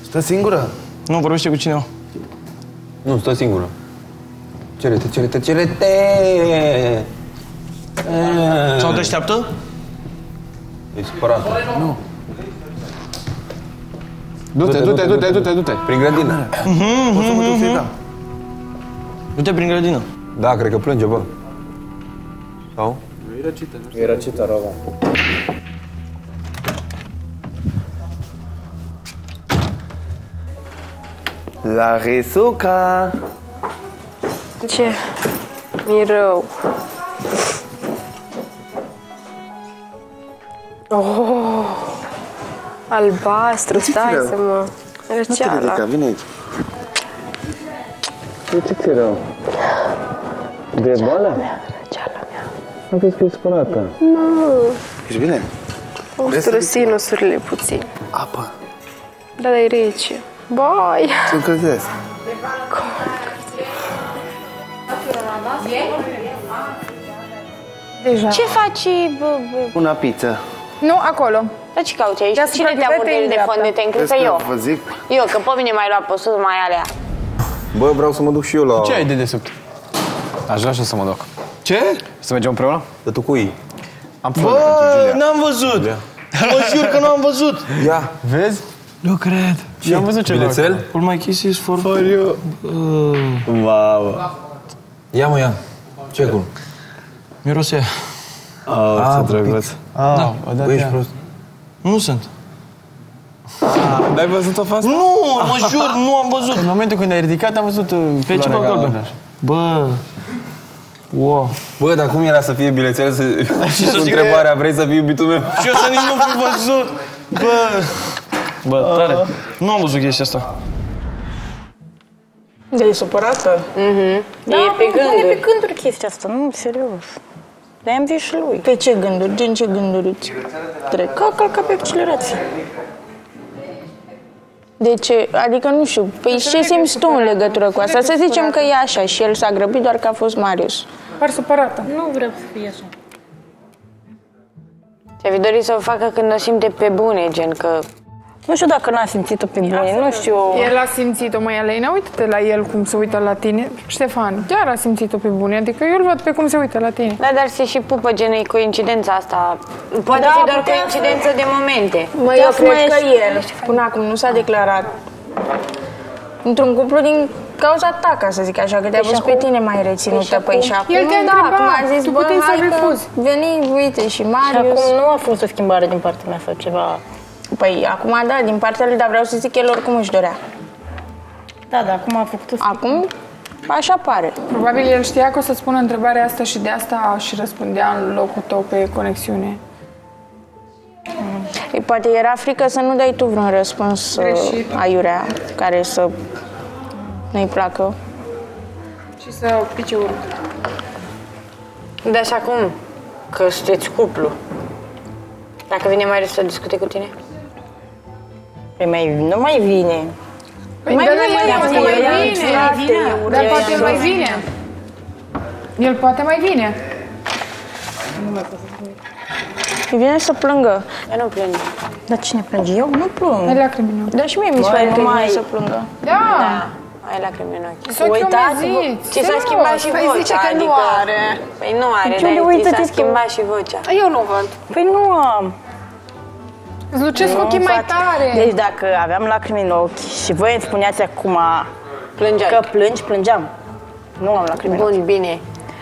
Stă singură? Nu, vorbește cu cineva. Nu, stă singură. Cere-te! Sau te așteaptă? E supărată. Nu. Du-te. Prin grădină. Poți să mă duc să-i dau. Du-te prin grădină. Da, cred că plânge, bă. Sau? E răcită, roba. La Risuca. Ce? Mi-e rău. Oh, albastru, stai să mă... Răceala. Nu te ridica, vine aici. De ce ți-e rău? De boală? Răceala mea. Am crezut că e spălată. Nu. Ești bine? O stură sinusurile puțin. Apă. Da, dar e rece. Bai! Să încălzesc. Deja. Ce faci? Una pizza. Nu, acolo. Dar ce cauți aici? Ia să Cine te-a vede vorbit în de dreapta. fond de ten? Cred Crezi că că eu. vă zic? Eu, că pe mine m-ai luat pe sus, mai alea. Bă, vreau să mă duc și eu la... Ce ai de desubt? Aș vrea și eu să mă duc. Ce? Să mergem împreună? Dar tu cu ei. Am Bă, n-am văzut! Mă jur că n-am văzut! Ia. Vezi? Nu cred. Și am văzut ceva. Bilețel? All my kisses for you. Mamă. Ia, mă, ia. Ce acolo? Mirosea. Oh, ce drăguț. Da. Bă, ești prost. Nu sunt. N-ai văzut-o fast? Nu, mă jur, nu am văzut. În momentul când ai ridicat, am văzut Pe ce culoarea galben? galbenă. Bă. Wow. Bă, dar cum era să fie bilețel și să cu zic întrebarea, vrei să fii iubitul meu? Și eu să nici nu fi văzut. Bă, tare. Nu am văzut chestia asta. De e supărată? Da, e pe gânduri. E pe gânduri chestia asta, nu, serios. De-aia am zis și lui. Pe ce gânduri? Gen ce gânduri îți trec? Că a călcat pe accelerație. De ce? Adică nu știu. Păi ce simți tu în legătură cu asta? Să zicem că e așa și el s-a grăbit doar că a fost Marius. Par supărată. Nu vreau să fie așa. Ți-ai fi dorit să o facă când o simte pe bune, gen că... Nu știu dacă n-a simțit-o pe bune, nu știu. El a simțit-o, măi, Alina, uite-te la el cum se uită la tine. Ștefan, chiar a simțit-o pe bune, adică eu îl văd pe cum se uită la tine. Da, dar se și pupă, gen, e coincidența asta. Poate Da, fi doar putea coincidență de momente. Mă, eu cred că el, până acum, nu s-a declarat într-un cuplu din cauza ta, ca să zic așa, că te-a văzut pe tine mai reținută. Păi și acum, El te-a da, întrebat, acum a zis, tu bă, puteai să hai că refuzi. veni, uite, și Și Marius. acum nu a fost o schimbare din partea mea sau ceva. Păi, acum, da, din partea lui, dar vreau să zic, el oricum își dorea. Da, dar acum a făcut-o. Acum, așa pare. Probabil el știa că o să spună întrebarea asta și de asta și răspundea în locul tău pe conexiune. Păi, poate era frică să nu dai tu vreun răspuns aiurea, care să nu-i placă. Și să pice urât. Dar și acum, că sunteți cuplu, dacă vine Marius să discute cu tine? Păi nu mai vine. Păi mai vine, dar poate mai vine. El poate mai vine. Îi vine să plângă. Eu nu plâng. Dar cine plânge? Eu nu plâng. Ai lacrimi în ochi. Dar și mie mi se pare că îi vine să plângă. Da! Ai lacrimi în ochi. Sunt Uitați-vă. Și s-a schimbat și Păi vocea, zice că nu adică... are. Păi nu are, Julie, dar ți uită-te s-a tu. schimbat și vocea. Eu nu văd. Păi nu am. Îți lucesc ochii mai tare. Deci dacă aveam lacrimi în ochi și voi îmi spuneați acum Plângeai. că plângi, plângeam. Nu am lacrimi în ochi. Bun, bine.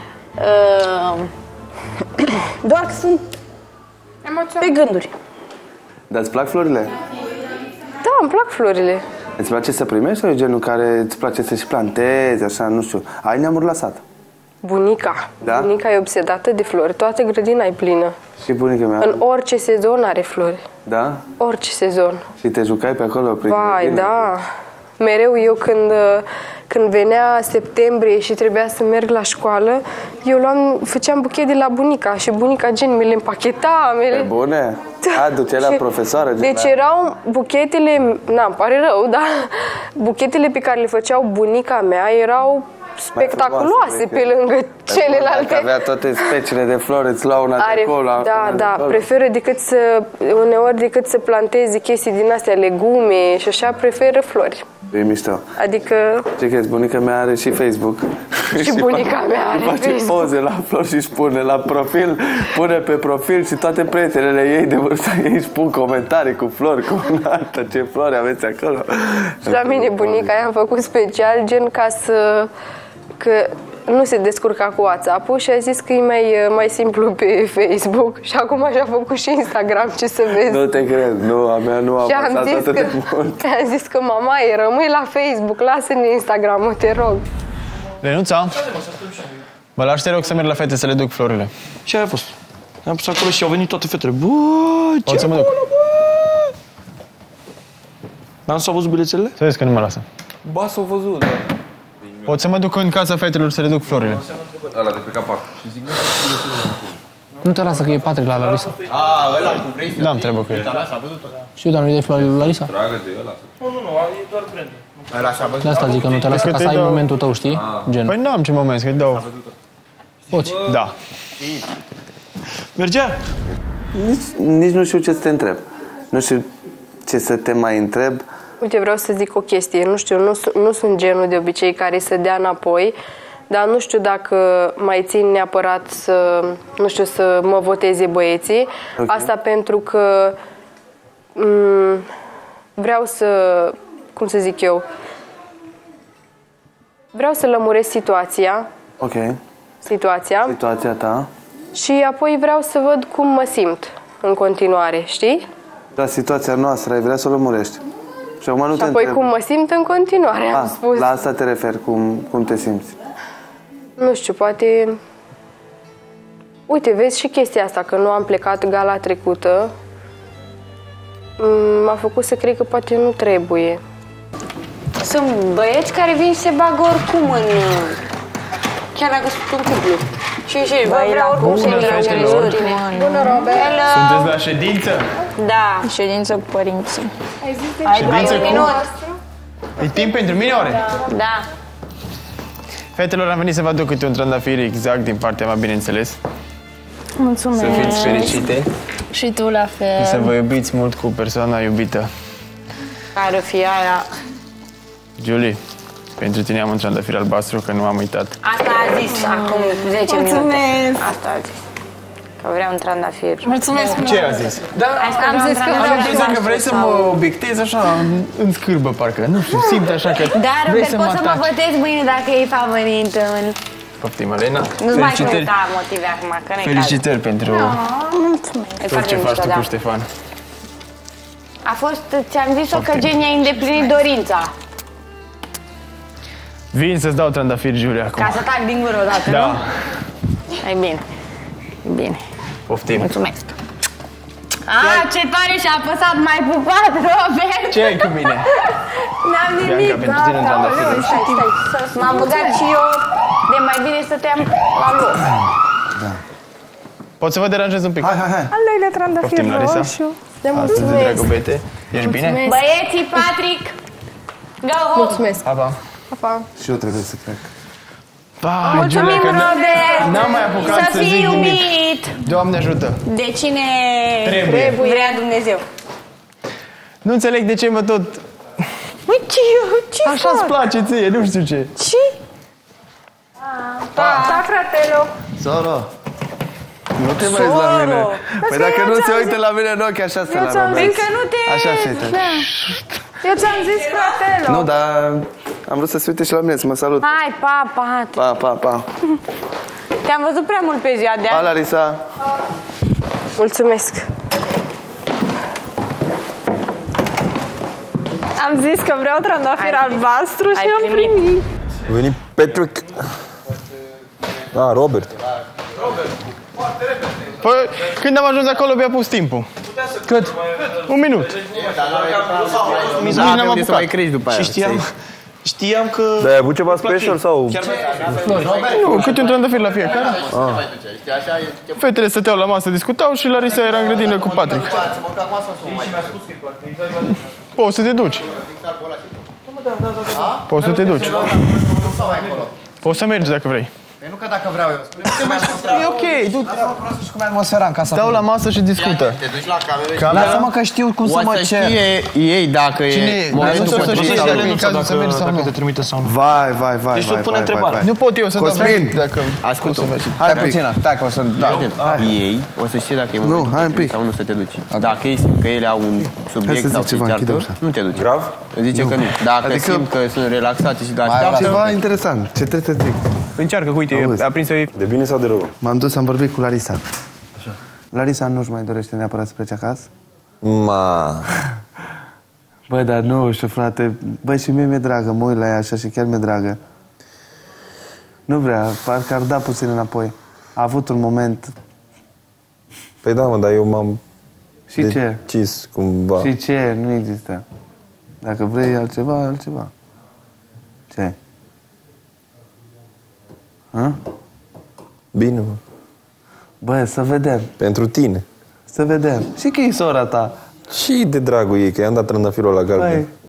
Doar că sunt pe gânduri. Dar îți plac florile? Da, îmi plac florile. Îți place să primești sau e genul care îți place să și plantezi, așa, nu știu? Ai neamuri la sat? Bunica. Da? Bunica e obsedată de flori. Toată grădina e plină. Și bunica mea? În orice sezon are flori. Da? Orice sezon. Și te jucai pe acolo prin Vai, grădină? da. Mereu eu când venea septembrie și trebuia să merg la școală, eu făceam buchet de la bunica și bunica gen mi le împacheta. Pe bune? A, duceai la profesoară? Deci erau buchetele, îmi pare rău, dar buchetele pe care le făceau bunica mea erau spectaculoase pe lângă celelalte. Avea toate speciile de flori, îți luau una de acolo. Da, preferă uneori decât să planteze chestii din astea, legume și așa, preferă flori. E mișto. Adică... Ce crezi, bunica mea are și Facebook. Și bunica mea are face Facebook. poze la flori și își pune la profil, pune pe profil și toate prietenele ei de vârsta ei își pun comentarii cu flori, cu altă, ce flori aveți acolo. Și la mine bunica i-am făcut special, gen ca să... că nu se descurca cu WhatsApp-ul și a zis că e mai simplu pe Facebook și acum și-a făcut și Instagram, ce să vezi. Nu te cred, nu, a mea nu a pasat atât de mult. Am zis că mama, rămâi la Facebook, lasă-ne Instagram-ul, te rog. Lenuța, mă lași, te rog, să merg la fete să le duc florile. Ce a fost? Am pus acolo și au venit toate fetele. Bă, Pot să mă duc? N-am să au văzut bilețele? Să vezi că nu mă lasă. Ba, s-au văzut, da. Pot să mă duc în casa fetelor să le duc florile. Ăla de pe capac. Nu te lasă că e Patrick la Larisa. Ăla cu vrei să... Da, îmi trebuie cu el. Și eu, dar nu-i de florile lui Larisa? Dragă de ăla. Nu, e doar brand. Ăla și-a văzut. De asta zic că nu te lasă ca să ai momentul tău, știi? Gen. Păi n-am ce moment, că-i dau. Poți. Da. Mergea? Nici nu știu ce să te întreb. Nu știu ce să te mai întreb. Uite, vreau să zic o chestie. Nu știu, nu sunt genul de obicei care să dea înapoi, dar nu știu dacă mai țin neapărat să mă voteze băieții. Okay. Asta pentru că vreau să, cum să zic eu, vreau să lămuresc situația. Ok. Situația ta. Și apoi vreau să văd cum mă simt în continuare, știi? La situația noastră, ai vrea să o lămurești. Și acum nu te apoi întreb. cum mă simt în continuare, am spus. La asta te referi, cum te simți? Nu știu, poate... Uite, vezi și chestia asta, că nu am plecat gala trecută. M-a făcut să cred că poate nu trebuie. Sunt băieți care vin și se bagă oricum în... Chiar dacă sunt un cuplu. Și vă vreau oricum să intre în tine. Bună, Robert! Sunteți la ședință? Da. Ședință cu părinții. Ai un minut. E timp pentru mine, oare? Da. Fetelor, am venit să vă aduc câte un trandafir exact din partea mea, bineînțeles. Mulțumesc. Să fiți fericite. Și tu la fel. Să vă iubiți mult cu persoana iubită. Care o fi aia? Julie, pentru tine am un trandafir albastru, că nu am uitat. Asta a zis acum 10 minute. Mulțumesc. Asta a zis. Că vrea un trandafir. Mulțumesc. Ce a zis? Da, am zis că am impresia că vrei să mă obiectezi așa în scârbă, parcă. Nu știu, simt așa că Dar, vrei Robert, să mă poți să mă ataci. votezi mâine dacă e favorită. Poftim, Elena. Nu-ți mai căuta motive acum, că nu-i Felicitări pentru tot ce faci tu cu da. Ștefan. A fost, ți-am zis-o că Jenny a îndeplinit dorința. Vin să-ți dau trandafir, Julia, acum. Ca să tac din gură odată, Da. nu? E bine. E bine. Poftim. Mulțumesc. Ce tare și-a apăsat, mai pupat, Robert! Ce ai cu mine? N-am nimic. Bianca, pentru tine un trandafir. Stai. M-am băgat și eu, de mai bine stăteam la loc. Pot să vă deranjez un pic? Hai. Al doilea trandafir Poftim, Larisa. roșu. Astăzi de dragobete. Ești bine? Băieții, Patrick, go home! Mulțumesc! Pa. Și eu trebuie să plec. Mulțumim, Robert! N-am mai apucat să fii zic nimic. iubit! Doamne ajută! De cine Trebuie. vrea Dumnezeu? Nu înțeleg de ce mă tot... Măi, ce Așa-ți place ție, nu știu ce. Ce? Da, fratelo. Soro! Nu te mai uiți la mine. Păi dacă nu se uită la mine în ochi, așa se la Robert. Încă nu te... Așa se uită. Eu ți-am zis fratelo. Nu, dar am vrut să se uite și la mine, să mă salut. Hai, pa! Pa. Te-am văzut prea mult pe ziua de Pa, azi. Larisa. Mulțumesc! Am zis că vreau trandafir albastru și am primit. A venit Patrick. Robert. Păi, când am ajuns acolo, mi-a pus timpul. Cât? 1 minut. Nici n-am apucat. să mai crești după aia. Și știam că... Dar ai avut ceva special sau... Nu, câte un trandafir la fiecare. Fetele stăteau la masă, discutau și Larisa era în grădină cu Patrick. Poți să te duci. Poți să te duci. Poți să mergi dacă vrei. Păi nu că dacă vreau eu, spune. E ok, du Și cum e atmosfera în casa. stau la masă și discută. Te duci la cameră. Lasă-mă că știu cum să mă cer. O să știe ei dacă Cine e e? momentul Să știe potrivit. ele în cazul să mergi sau nu. Te trimite sau nu. Vai. Deci tu pune întrebarea. Nu pot eu să dau Cosmin, dacă... ascultă. Hai un pic. Stai că o să... Ei o să știe dacă e momentul hai un potrivit pic. sau nu să te duci. Dacă ei simt că ele au un subiect să sau zic se ceva, închidem ceartă, ușa. nu te duci. Grav? Zice că nu. Dacă Adică- simt că sunt relaxate și doar Ceva interesant. Ce trebuie să zic? Încearcă, uite, Auzi. a prins De bine sau de rău? M-am dus, am vorbit cu Larisa. Așa. Larisa nu-și mai dorește neapărat să plece acasă? Bă, dar nu știu, frate. Băi, și mie mi-e dragă, mă uit la ea așa și chiar mi-e dragă. Nu vrea, parcă ar da puțin înapoi. A avut un moment... Păi da, mă, dar eu m-am Și ce? decis cumva. Și ce? Nu există. Dacă vrei altceva, altceva. Ce? Hă? Bine, mă. Bă, să vedem. Pentru tine. Să vedem. Și că e sora ta. Și de dragul ei, că i-am dat trandafirul la galben. Băi,